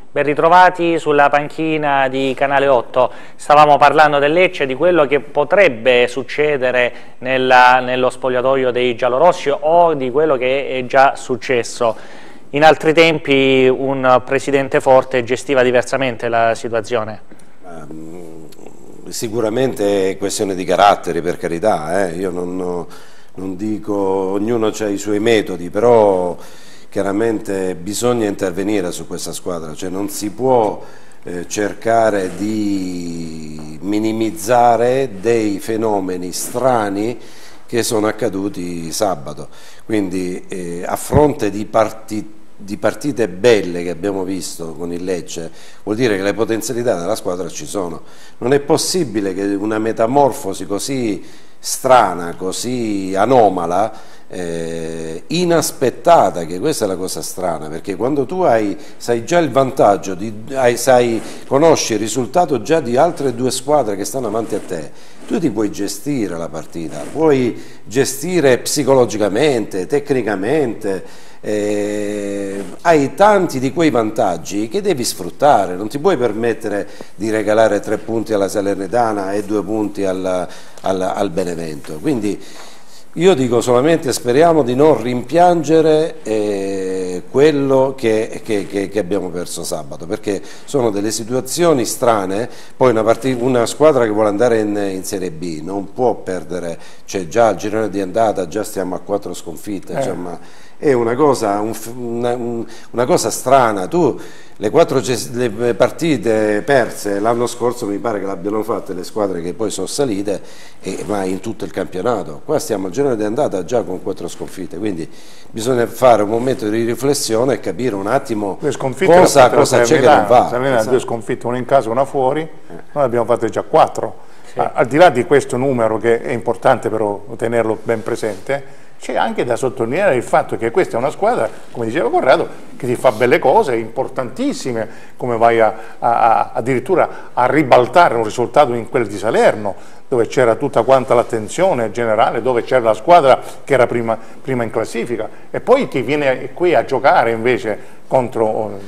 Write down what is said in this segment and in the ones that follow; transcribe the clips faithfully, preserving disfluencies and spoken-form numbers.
Ben ritrovati sulla panchina di Canale otto. Stavamo parlando del Lecce, di quello che potrebbe succedere nella, nello spogliatoio dei giallorossi o di quello che è già successo. In altri tempi un presidente forte gestiva diversamente la situazione. Um, sicuramente è questione di caratteri, per carità, eh? Io non, non dico, ognuno ha i suoi metodi, però chiaramente bisogna intervenire su questa squadra, cioè non si può eh, cercare di minimizzare dei fenomeni strani che sono accaduti sabato, quindi eh, a fronte di, parti, di partite belle che abbiamo visto con il Lecce, vuol dire che le potenzialità della squadra ci sono. Non è possibile che una metamorfosi così strana, così anomala, Eh, inaspettata, che questa è la cosa strana, perché quando tu hai, sai già il vantaggio, di, hai, sai, conosci il risultato già di altre due squadre che stanno avanti a te, tu ti puoi gestire la partita, puoi gestire psicologicamente, tecnicamente, eh, hai tanti di quei vantaggi che devi sfruttare, non ti puoi permettere di regalare tre punti alla Salernitana e due punti al, al, al Benevento. Quindi io dico solamente speriamo di non rimpiangere eh, quello che, che, che, che abbiamo perso sabato, perché sono delle situazioni strane. Poi una, una squadra che vuole andare in, in Serie B non può perdere, cioè già al girone di andata già stiamo a quattro sconfitte, eh. insomma, è una cosa, un, una, un, una cosa strana. Tu le quattro le partite perse l'anno scorso mi pare che l'abbiano fatte le squadre che poi sono salite, e, ma in tutto il campionato. Qua stiamo al girone di andata già con quattro sconfitte, quindi bisogna fare un momento di riflessione e capire un attimo cosa, cosa c'è che non va. Esatto. Due sconfitte, una in casa e una fuori, eh. noi abbiamo fatte già quattro. Sì. Al di là di questo numero, che è importante però tenerlo ben presente, c'è anche da sottolineare il fatto che questa è una squadra, come diceva Corrado, che ti fa belle cose importantissime, come vai a, a, addirittura a ribaltare un risultato in quel di Salerno, dove c'era tutta quanta l'attenzione generale, dove c'era la squadra che era prima, prima in classifica, e poi ti viene qui a giocare invece contro,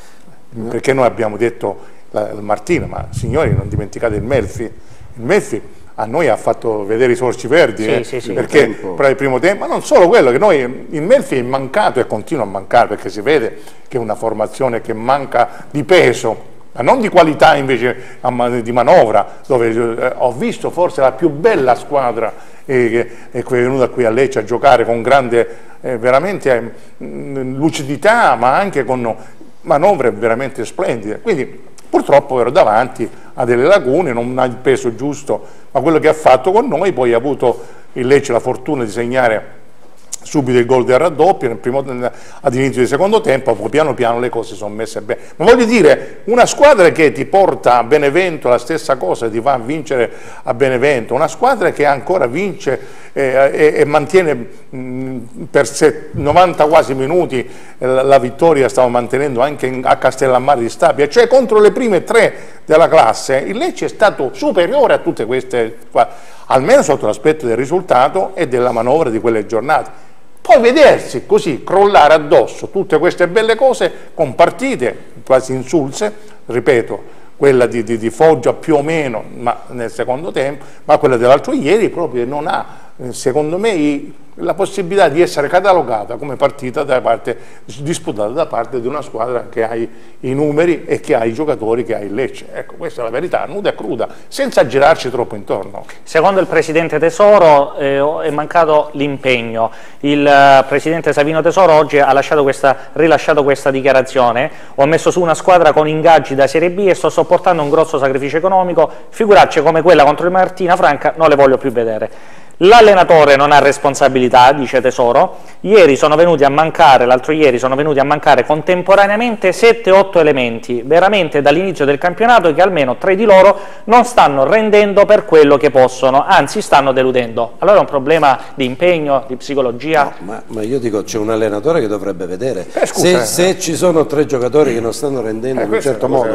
perché noi abbiamo detto la, la Martina, ma signori non dimenticate il Melfi, il Melfi a noi ha fatto vedere i sorci verdi, sì, eh, sì, sì, perché per il primo tempo, ma non solo quello, che noi il Melfi è mancato e continua a mancare, perché si vede che è una formazione che manca di peso, ma non di qualità invece di manovra, dove eh, ho visto forse la più bella squadra eh, che è venuta qui a Lecce a giocare con grande eh, veramente eh, lucidità, ma anche con manovre veramente splendide. Quindi purtroppo ero davanti a delle lacune, non ha il peso giusto, ma quello che ha fatto con noi, poi ha avuto il Lecce la fortuna di segnare subito il gol del raddoppio nel primo, ad inizio del secondo tempo, poi piano piano le cose sono messe bene. Ma voglio dire, una squadra che ti porta a Benevento la stessa cosa, ti va a vincere a Benevento, una squadra che ancora vince eh, e, e mantiene mh, per set, novanta quasi minuti eh, la, la vittoria, stava mantenendo anche in, a Castellammare di Stabia, cioè contro le prime tre della classe il Lecce è stato superiore a tutte queste, almeno sotto l'aspetto del risultato e della manovra di quelle giornate. Poi vedersi così crollare addosso tutte queste belle cose con partite quasi insulse, ripeto, quella di, di, di Foggia più o meno ma nel secondo tempo, ma quella dell'altro ieri proprio non ha, secondo me, i, la possibilità di essere catalogata come partita da parte, disputata da parte di una squadra che ha i, i numeri e che ha i giocatori che ha il Lecce. Ecco, questa è la verità, nuda e cruda, senza girarci troppo intorno. Secondo il Presidente Tesoro eh, è mancato l'impegno. Il eh, Presidente Savino Tesoro oggi ha lasciato questa, rilasciato questa dichiarazione: ho messo su una squadra con ingaggi da Serie B e sto sopportando un grosso sacrificio economico, figuracce come quella contro il Martina Franca non le voglio più vedere. L'allenatore non ha responsabilità, dice Tesoro. Ieri sono venuti a mancare, l'altro ieri sono venuti a mancare contemporaneamente sette otto elementi, veramente dall'inizio del campionato, che almeno tre di loro non stanno rendendo per quello che possono, anzi stanno deludendo. Allora è un problema di impegno, di psicologia? No, ma, ma io dico, c'è un allenatore che dovrebbe vedere. Eh, scusa, se, eh. se ci sono tre giocatori che non stanno rendendo eh, in un certo modo,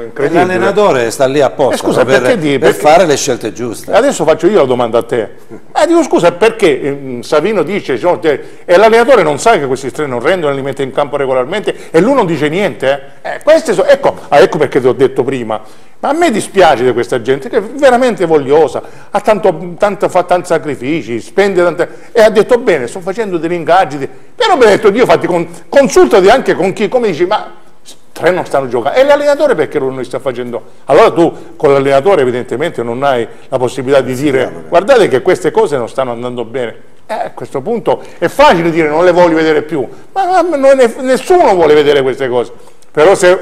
l'allenatore sta lì apposta eh, scusa, per, perché, per perché fare le scelte giuste. Adesso faccio io la domanda a te. Eh, dico scusa, perché eh, Savino dice no, e l'allenatore non sa che questi tre non rendono, li mette in campo regolarmente e lui non dice niente? Eh? Eh, queste so, ecco, ah, ecco perché ti ho detto prima, ma a me dispiace di questa gente che è veramente vogliosa, ha tanto, tanto, fa tanti sacrifici, spende tante, e ha detto bene, sto facendo degli ingaggi, però mi ha detto Dio, fatti con, consultati anche con chi, come dici, ma tre non stanno giocando, e l'allenatore perché non li sta facendo? Allora tu con l'allenatore evidentemente non hai la possibilità di dire guardate che queste cose non stanno andando bene. Eh, a questo punto è facile dire non le voglio vedere più, ma, ma non è, nessuno vuole vedere queste cose, però se,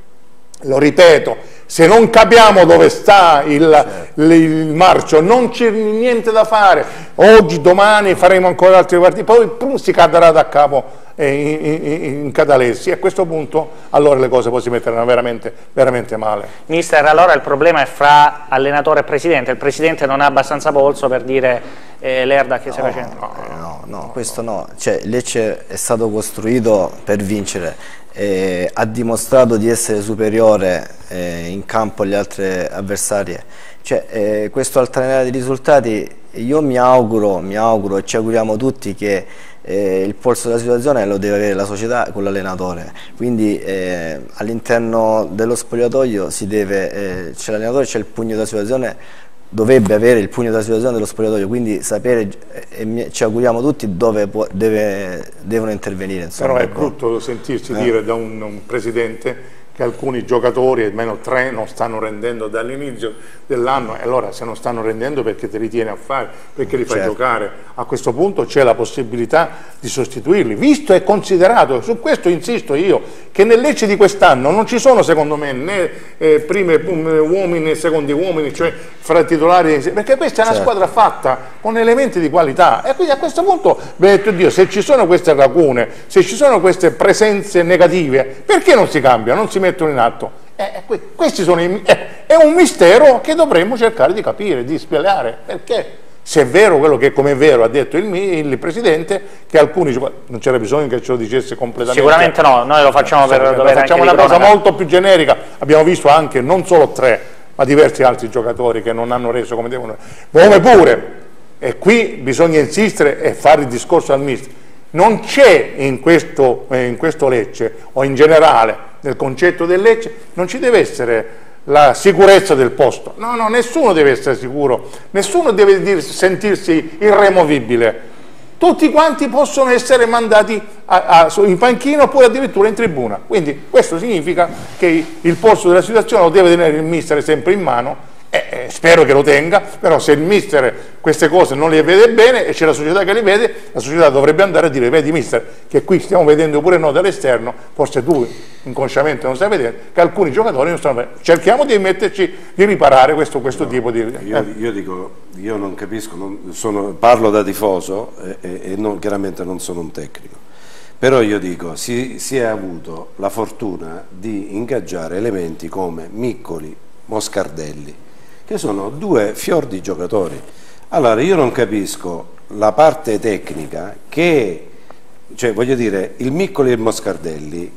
lo ripeto, se non capiamo dove sta il, certo. il marcio non c'è niente da fare, oggi, domani faremo ancora altri partiti, poi pum, si cadrà da capo in, in, in catalessi, e a questo punto allora le cose poi si metteranno veramente, veramente male. Mister, allora il problema è fra allenatore e presidente, il presidente non ha abbastanza polso per dire eh, Lerda che no, stai facendo? No, no, no, questo no, cioè Lecce è stato costruito per vincere, eh, ha dimostrato di essere superiore eh, in campo alle altre avversarie, cioè, eh, questo alternare di risultati io mi auguro, mi auguro e ci auguriamo tutti che eh, il polso della situazione lo deve avere la società con l'allenatore, quindi eh, all'interno dello spogliatoio si deve, eh, c'è l'allenatore, c'è il pugno della situazione, dovrebbe avere il pugno della situazione dello spogliatoio, quindi sapere, e ci auguriamo tutti, dove può, deve, devono intervenire. Insomma, però è ecco. brutto sentirsi eh. dire da un, un presidente che alcuni giocatori, almeno tre, non stanno rendendo dall'inizio dell'anno, e allora se non stanno rendendo perché te li tieni a fare, perché li fai certo. giocare, a questo punto c'è la possibilità di sostituirli, visto e considerato, su questo insisto io, che nel Lecce di quest'anno non ci sono secondo me né eh, prime uomini né secondi uomini, cioè fra titolari, perché questa è una certo. squadra fatta con elementi di qualità, e quindi a questo punto, benedetto Dio, se ci sono queste lacune, se ci sono queste presenze negative, perché non si cambia, non si mettono in atto? Eh, questi sono i, eh, è un mistero che dovremmo cercare di capire, di spiegare, perché se è vero quello che, come è vero, ha detto il, il Presidente, che alcuni, non c'era bisogno che ce lo dicesse completamente. Sicuramente no, noi lo facciamo per dovere facciamo anche una cosa cronaca. molto più generica, abbiamo visto anche non solo tre, ma diversi altri giocatori che non hanno reso come devono, come pure, e qui bisogna insistere e fare il discorso al mister, non c'è in questo, eh, in questo Lecce, o in generale nel concetto del Lecce, non ci deve essere la sicurezza del posto, no, no, nessuno deve essere sicuro, nessuno deve dir, sentirsi irremovibile, tutti quanti possono essere mandati a, a, in panchina oppure addirittura in tribuna, quindi questo significa che il polso della situazione lo deve tenere il mister sempre in mano, e, e spero che lo tenga, però se il mister queste cose non le vede bene e c'è la società che le vede, la società dovrebbe andare a dire vedi mister che qui stiamo vedendo pure noi dall'esterno, forse tu inconsciamente non stai vedendo che alcuni giocatori non stanno vedendo, cerchiamo di metterci, di riparare questo, questo no, tipo di... Io, io dico, io non capisco, non, sono, parlo da tifoso e, e, e non, chiaramente non sono un tecnico, però io dico, si, si è avuto la fortuna di ingaggiare elementi come Miccoli, Moscardelli, che sono due fior di giocatori. Allora io non capisco la parte tecnica che, cioè voglio dire, il Miccoli e il Moscardelli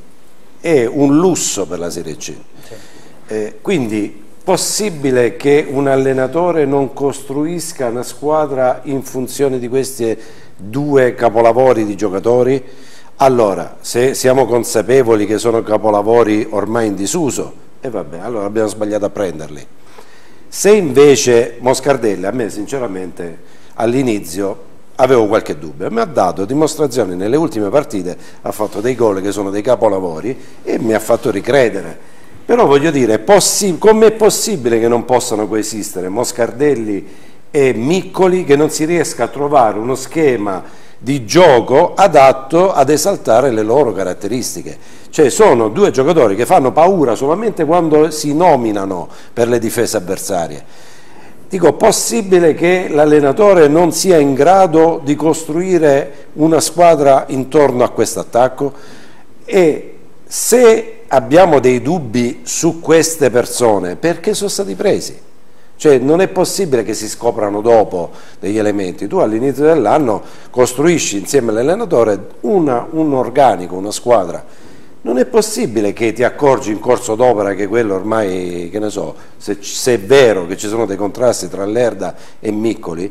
è un lusso per la Serie C, sì. eh, quindi possibile che un allenatore non costruisca una squadra in funzione di questi due capolavori di giocatori? Allora, se siamo consapevoli che sono capolavori ormai in disuso, e eh vabbè, allora abbiamo sbagliato a prenderli. Se invece Moscardelli, a me sinceramente all'inizio avevo qualche dubbio, mi ha dato dimostrazioni nelle ultime partite, ha fatto dei gol che sono dei capolavori e mi ha fatto ricredere, però voglio dire, com'è possibile che non possano coesistere Moscardelli e Miccoli, che non si riesca a trovare uno schema di gioco adatto ad esaltare le loro caratteristiche? Cioè sono due giocatori che fanno paura solamente quando si nominano per le difese avversarie. Dico, possibile che l'allenatore non sia in grado di costruire una squadra intorno a questo attacco? E se abbiamo dei dubbi su queste persone, perché sono stati presi? Cioè non è possibile che si scoprano dopo degli elementi. Tu all'inizio dell'anno costruisci insieme all'allenatore un organico, una squadra. Non è possibile che ti accorgi in corso d'opera che quello ormai, che ne so, se, se è vero che ci sono dei contrasti tra Lerda e Miccoli,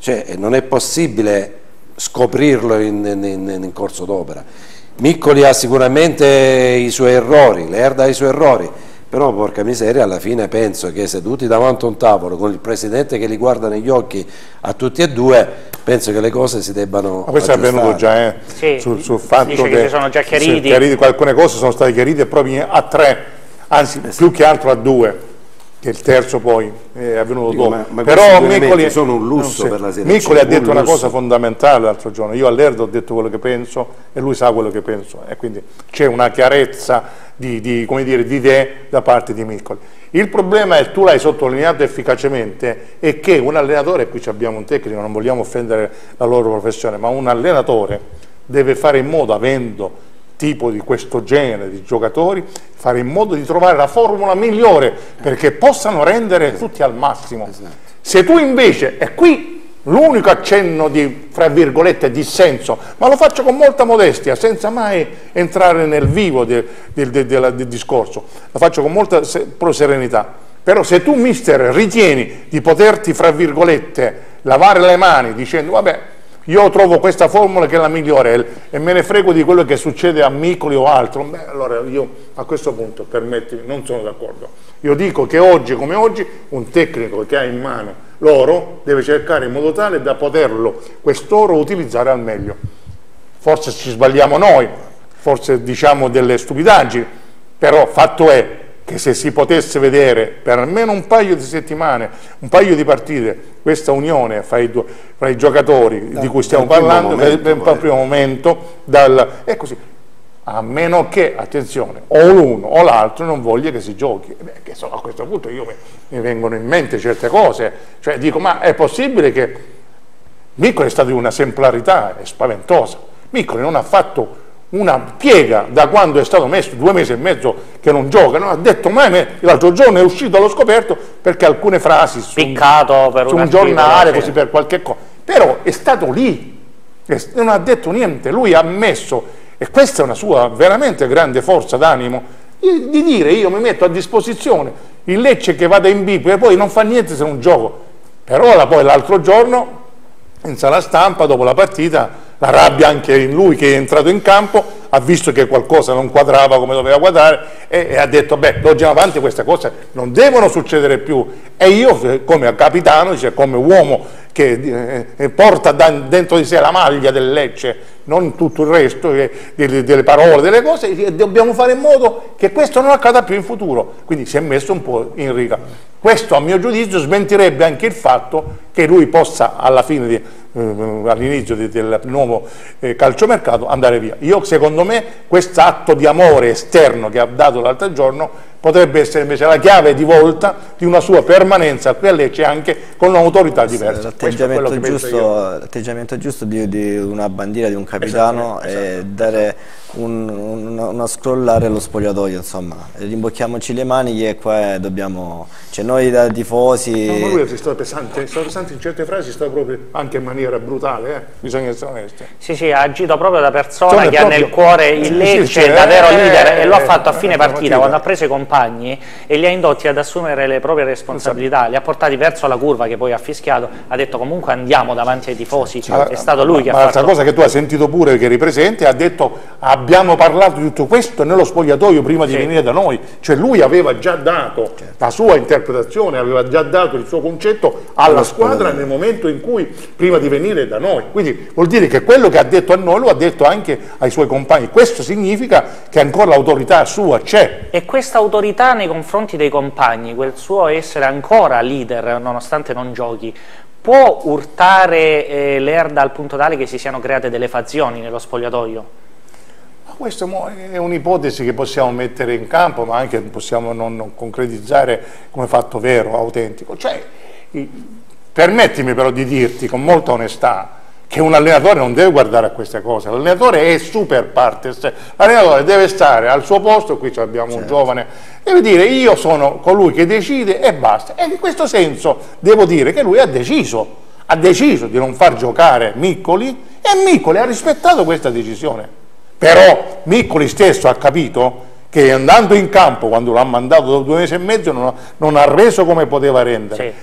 cioè non è possibile scoprirlo in, in, in corso d'opera. Miccoli ha sicuramente i suoi errori, Lerda ha i suoi errori, però porca miseria, alla fine penso che seduti davanti a un tavolo con il presidente che li guarda negli occhi a tutti e due, penso che le cose si debbano Ma questo aggiustare. è avvenuto già, eh? Sì, sul, sul fatto dice che, che si sono già chiariti. chiariti. Alcune cose sono state chiarite proprio a tre, anzi più che altro a due, che il terzo poi è avvenuto Dico, dopo. ma, ma Però Miccoli sono un lusso per la Serie C. Miccoli ha detto un una lusso. cosa fondamentale l'altro giorno, io a Lerdo ho detto quello che penso e lui sa quello che penso, e quindi c'è una chiarezza di, di, come dire, di idee da parte di Miccoli. Il problema, e tu l'hai sottolineato efficacemente, è che un allenatore, qui abbiamo un tecnico, non vogliamo offendere la loro professione, ma un allenatore deve fare in modo, avendo tipo di questo genere di giocatori, fare in modo di trovare la formula migliore perché possano rendere esatto. tutti al massimo. Esatto. Se tu invece, e qui l'unico accenno di, fra virgolette, dissenso, ma lo faccio con molta modestia, senza mai entrare nel vivo del, del, del, del, del discorso, lo faccio con molta se, serenità, però se tu mister ritieni di poterti, fra virgolette, lavare le mani dicendo vabbè, io trovo questa formula che è la migliore e me ne frego di quello che succede a Miccoli o altro, beh, allora io a questo punto, permettimi, non sono d'accordo. Io dico che oggi come oggi un tecnico che ha in mano l'oro deve cercare in modo tale da poterlo, quest'oro, utilizzare al meglio. Forse ci sbagliamo noi, forse diciamo delle stupidaggini, però fatto è che se si potesse vedere per almeno un paio di settimane, un paio di partite, questa unione fra i, fra i giocatori da, di cui stiamo parlando, per un primo momento, dal, è così, a meno che, attenzione, o l'uno o l'altro non voglia che si giochi. Beh, che so, a questo punto io mi, mi vengono in mente certe cose, cioè dico, ma è possibile che Miccoli è stato di una esemplarità spaventosa, Miccoli non ha fatto una piega da quando è stato messo, due mesi e mezzo che non gioca, non ha detto mai, l'altro giorno è uscito allo scoperto perché alcune frasi su, Piccato per su un, un giornale, così per qualche cosa, però è stato lì, non ha detto niente, lui ha messo, e questa è una sua veramente grande forza d'animo, di, di dire io mi metto a disposizione il Lecce che vada in B e poi non fa niente se non gioco, però poi l'altro giorno in sala stampa dopo la partita la rabbia anche in lui che è entrato in campo, ha visto che qualcosa non quadrava come doveva quadrare e, e ha detto beh, da oggi in avanti queste cose non devono succedere più, e io come capitano, cioè come uomo che eh, porta da, dentro di sé la maglia del Lecce, non tutto il resto eh, delle, delle parole, delle cose, dobbiamo fare in modo che questo non accada più in futuro, quindi si è messo un po' in riga. Questo a mio giudizio smentirebbe anche il fatto che lui possa alla fine di all'inizio del nuovo eh, calciomercato andare via. Io secondo me questo atto di amore esterno che ha dato l'altro giorno potrebbe essere invece la chiave di volta di una sua permanenza qui a Lecce anche con un'autorità diversa. L'atteggiamento giusto, l'atteggiamento giusto di, di una bandiera di un capitano esatto, è esatto, dare esatto. un, un, una scrollare allo spogliatoio, insomma, rimbocchiamoci le maniche e qua dobbiamo, cioè noi da tifosi... No, ma lui è stato pesante, è stato pesante in certe frasi, è stato proprio anche in maniera brutale, eh? Bisogna essere onesti. Sì, sì, ha agito proprio da persona Sono che proprio... ha nel cuore il Lecce, sì, sì, da vero eh, leader, eh, e lo ha eh, fatto a fine eh, partita, quando ha preso i compagni e li ha indotti ad assumere le proprie responsabilità, li ha portati verso la curva che poi ha fischiato, ha detto comunque andiamo davanti ai tifosi, ma, è stato lui ma, che ma ha fatto... L'altra cosa che tu hai sentito pure che eri presente, ha detto abbiamo parlato di tutto questo nello spogliatoio prima di sì. venire da noi, cioè lui aveva già dato certo. la sua interpretazione, aveva già dato il suo concetto alla squadra nel momento in cui, prima di venire da noi, quindi vuol dire che quello che ha detto a noi lo ha detto anche ai suoi compagni, questo significa che ancora l'autorità sua c'è. E questa autorità nei confronti dei compagni, quel suo essere ancora leader nonostante non giochi, può urtare eh, Lerda al punto tale che si siano create delle fazioni nello spogliatoio? Questa è un'ipotesi che possiamo mettere in campo, ma anche possiamo non, non concretizzare come fatto vero, autentico. Cioè, permettimi però di dirti con molta onestà che un allenatore non deve guardare a queste cose, l'allenatore è super partes, l'allenatore deve stare al suo posto, qui abbiamo certo. un giovane, deve dire io sono colui che decide e basta, e in questo senso devo dire che lui ha deciso, ha deciso di non far giocare Miccoli e Miccoli ha rispettato questa decisione, però Miccoli stesso ha capito che andando in campo quando l'ha mandato dopo due mesi e mezzo non ha, non ha reso come poteva rendere. Sì.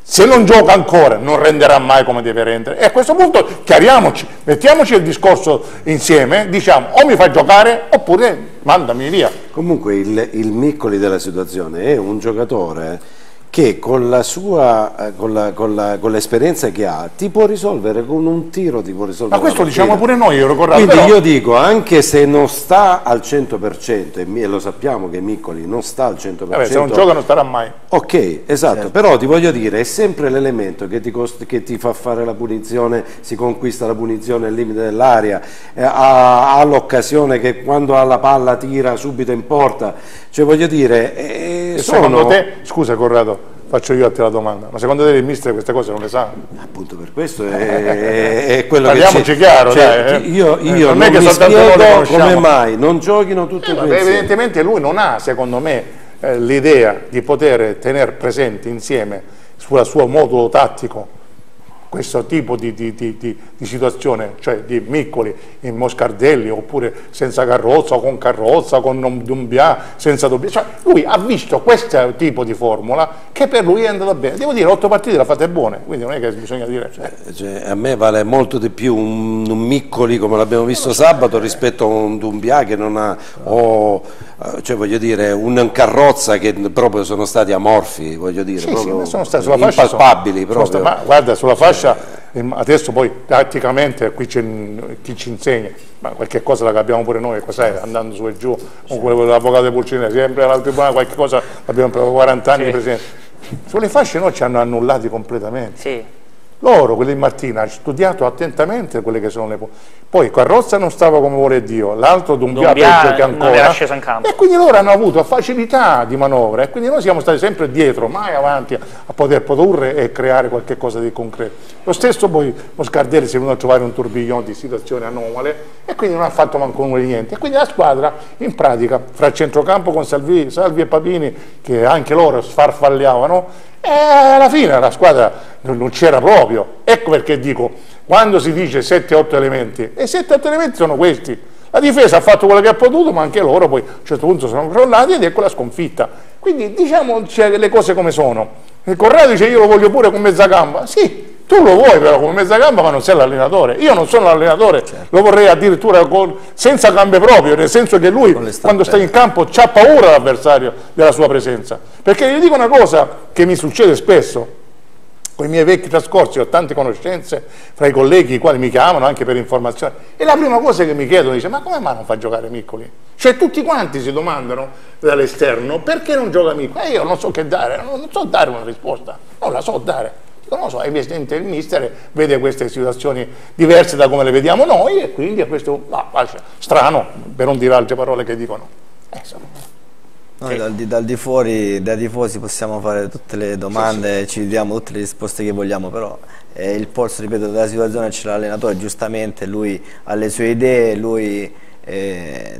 Se non gioca ancora non renderà mai come deve rendere, e a questo punto chiariamoci, mettiamoci il discorso insieme, diciamo o mi fai giocare oppure mandami via. Comunque il, il Miccoli della situazione è un giocatore che con la sua, con, la, con, la, con l'esperienza che ha, ti può risolvere con un tiro, ti può risolvere. Ma questo diciamo pure noi, io ricordo. Quindi però... io dico, anche se non sta al cento per cento, e lo sappiamo che Miccoli non sta al cento per cento. Vabbè, se non gioca non starà mai. Ok, esatto, certo. Però ti voglio dire, è sempre l'elemento che ti, cost- che ti fa fare la punizione, si conquista la punizione al limite dell'area, eh, ha, ha l'occasione che quando ha la palla tira subito in porta, cioè voglio dire... Eh, sono... Secondo te, scusa Corrado, faccio io a te la domanda, ma secondo te il mister queste cose non le sa? Appunto per questo è, è, è quello Parliamoci che chiaro, cioè, dai, eh. io, io non, non è che mi spiego come mai non giochino tutti eh, e due insieme. Evidentemente Evidentemente lui non ha, secondo me, eh, l'idea di poter tenere presente insieme sul suo modulo tattico questo tipo di, di, di, di, di situazione, cioè di Miccoli in Moscardelli, oppure senza carrozza, o con carrozza, con Dumbia, senza Dumbia. Cioè, lui ha visto questo tipo di formula che per lui è andata bene. Devo dire, otto partite le ha fatte buone, quindi non è che bisogna dire... Cioè. Cioè, a me vale molto di più un, un Miccoli come l'abbiamo visto sabato rispetto a un Dumbia che non ha... O, cioè voglio dire, un carrozza che proprio sono stati amorfi, voglio dire, sì, proprio sì, sono stati sulla fascia, impalpabili sono, proprio. sono stati, ma guarda, sulla fascia, adesso poi tatticamente qui c'è chi ci insegna, ma qualche cosa la capiamo pure noi, cos'è, andando su e giù, con quello dell'avvocato Pulcinella, sempre al tribunale qualche cosa, abbiamo per quaranta anni sì. presente. Sulle fasce noi ci hanno annullati completamente. Sì. Loro, quelli di Martina, hanno studiato attentamente quelle che sono le... Poi Carrozza non stava come vuole Dio, l'altro Dumbia peggio che ancora, non era sceso in campo. E quindi loro hanno avuto facilità di manovra e quindi noi siamo stati sempre dietro, mai avanti a poter produrre e creare qualche cosa di concreto. Lo stesso poi Moscardelli si è venuto a trovare un tourbillon di situazioni anomale e quindi non ha fatto manco nulla di niente. E quindi la squadra in pratica, fra il centrocampo con Salvi, Salvi e Papini, che anche loro sfarfalliavano, e alla fine la squadra non c'era proprio. Ecco perché dico, quando si dice sette otto elementi, e sette otto elementi sono questi. La difesa ha fatto quello che ha potuto, ma anche loro poi a un certo punto sono crollati ed ecco la sconfitta. Quindi diciamo cioè, le cose come sono. Il Corrado dice io lo voglio pure con mezza gamba. Sì, tu lo vuoi però come mezza gamba, ma non sei l'allenatore. Io non sono l'allenatore, certo. Lo vorrei addirittura con, senza gambe proprio, nel senso che lui quando sta in campo c'ha paura l'avversario della sua presenza. Perché gli dico una cosa che mi succede spesso. Con i miei vecchi trascorsi ho tante conoscenze fra i colleghi i quali mi chiamano anche per informazioni e la prima cosa che mi chiedono dice ma come mai non fa giocare Miccoli? Cioè tutti quanti si domandano dall'esterno perché non gioca Miccoli? E io non so che dare, non so dare una risposta, non la so dare. Non lo so, evidentemente il mister vede queste situazioni diverse da come le vediamo noi e quindi è questo ah, strano, per non dire altre parole che dicono. Eh, insomma. Noi dal di, dal di fuori, dai tifosi possiamo fare tutte le domande, sì, sì. Ci diamo tutte le risposte che vogliamo, però eh, il polso, ripeto, della situazione c'è l'allenatore, giustamente lui ha le sue idee, lui eh,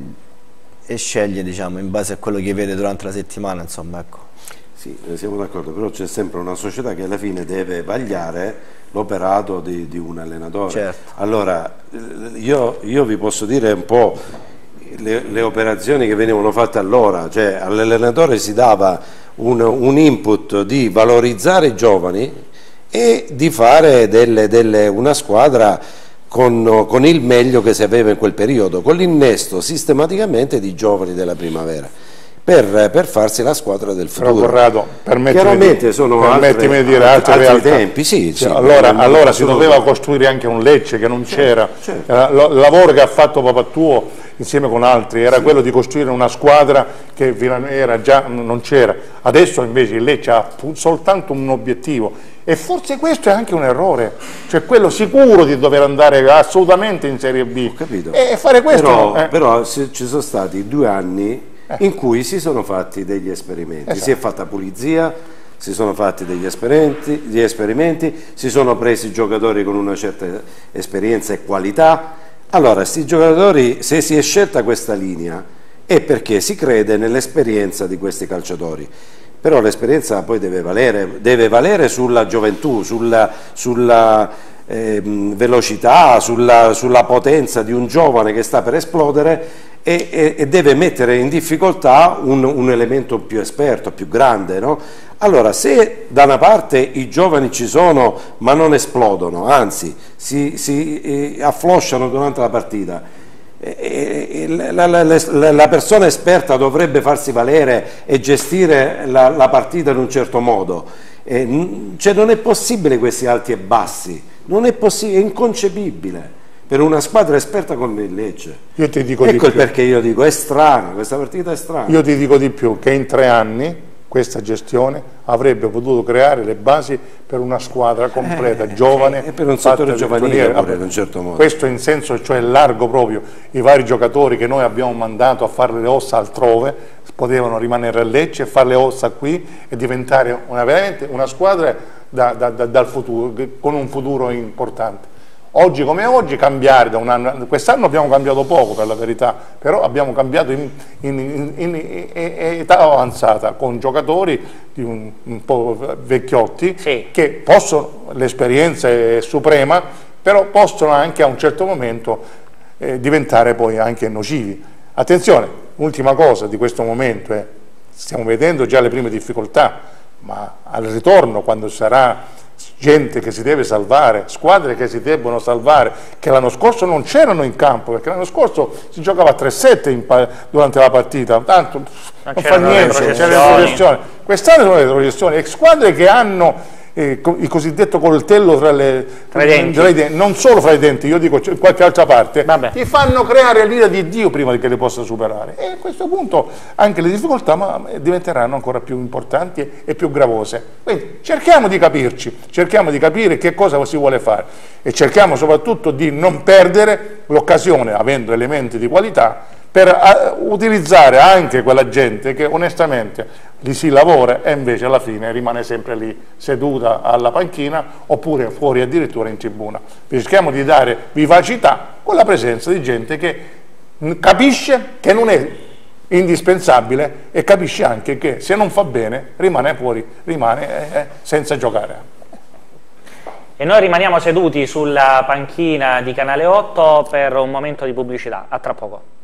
e sceglie diciamo, in base a quello che vede durante la settimana, insomma, ecco. Sì, siamo d'accordo, però c'è sempre una società che alla fine deve vagliare l'operato di, di un allenatore. Certo. Allora, io, io vi posso dire un po' Le, le operazioni che venivano fatte allora, cioè all'allenatore si dava un, un input di valorizzare i giovani e di fare delle, delle, una squadra con, con il meglio che si aveva in quel periodo, con l'innesto sistematicamente di giovani della primavera. Per, per farsi la squadra del futuro. Però Corrado, chiaramente di, sono permettimi altre, di dire altre altri realtà. tempi, sì, sì, allora, allora si doveva costruire anche un Lecce che non c'era, certo. Il lavoro che ha fatto papà tuo insieme con altri era sì. quello di costruire una squadra che era già, non c'era, adesso invece il Lecce ha soltanto un obiettivo e forse questo è anche un errore, cioè quello sicuro di dover andare assolutamente in Serie B. Ho capito. E fare questo però, eh. però ci sono stati due anni in cui si sono fatti degli esperimenti, esatto. Si è fatta pulizia, si sono fatti degli esperimenti, gli esperimenti, si sono presi giocatori con una certa esperienza e qualità. Allora, questi giocatori, se si è scelta questa linea, è perché si crede nell'esperienza di questi calciatori. Però l'esperienza poi deve valere, deve valere sulla gioventù, sulla, sulla eh, velocità, sulla, sulla potenza di un giovane che sta per esplodere e, e, e deve mettere in difficoltà un, un elemento più esperto, più grande, no? Allora, se da una parte i giovani ci sono ma non esplodono, anzi si, si eh, afflosciano durante la partita, eh, la, la, la, la persona esperta dovrebbe farsi valere e gestire la, la partita in un certo modo. Eh, cioè non è possibile questi alti e bassi, non è possibile, è inconcepibile per una squadra esperta come il Lecce. Io ti dico ecco di più. il perché io dico, è strana, questa partita è strana. Io ti dico di più, che in tre anni questa gestione avrebbe potuto creare le basi per una squadra completa, eh, giovane, e per un settore giovanile pure, in un certo modo. Questo in senso, cioè largo proprio, i vari giocatori che noi abbiamo mandato a fare le ossa altrove potevano rimanere a Lecce e fare le ossa qui e diventare una, veramente una squadra da, da, da, dal futuro, con un futuro importante. Oggi come oggi cambiare da un anno, quest'anno abbiamo cambiato poco per la verità, però abbiamo cambiato in, in, in, in, in età avanzata con giocatori di un, un po' vecchiotti, sì, che possono, l'esperienza è suprema, però possono anche a un certo momento eh, diventare poi anche nocivi. Attenzione, l'ultima cosa di questo momento è, stiamo vedendo già le prime difficoltà, ma al ritorno quando sarà gente che si deve salvare, squadre che si debbono salvare, che l'anno scorso non c'erano in campo, perché l'anno scorso si giocava a tre sette durante la partita, tanto non, non fa niente, c'è le proiezioni. Quest'anno sono le proiezioni, e squadre che hanno eh, il cosiddetto coltello tra, le, tra, i denti. tra i denti, non solo fra i denti, io dico in qualche altra parte, Vabbè. ti fanno creare l'ira di Dio prima che le possa superare, e a questo punto anche le difficoltà ma, diventeranno ancora più importanti e, e più gravose. Quindi cerchiamo di capirci, cerchiamo di capire che cosa si vuole fare e cerchiamo soprattutto di non perdere l'occasione, avendo elementi di qualità, per uh, utilizzare anche quella gente che onestamente li si lavora e invece alla fine rimane sempre lì seduta alla panchina oppure fuori addirittura in tribuna. Cerchiamo di dare vivacità con la presenza di gente che capisce che non è indispensabile e capisce anche che se non fa bene rimane fuori, rimane eh, senza giocare. E noi rimaniamo seduti sulla panchina di Canale otto per un momento di pubblicità. A tra poco.